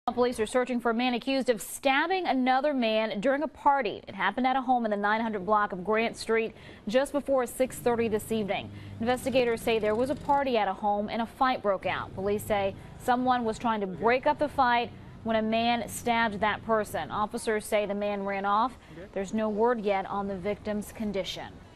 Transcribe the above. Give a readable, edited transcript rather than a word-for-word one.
Police are searching for a man accused of stabbing another man during a party. It happened at a home in the 900 block of Grant Street just before 6:30 this evening. Investigators say there was a party at a home and a fight broke out. Police say someone was trying to break up the fight when a man stabbed that person. Officers say the man ran off. There's no word yet on the victim's condition.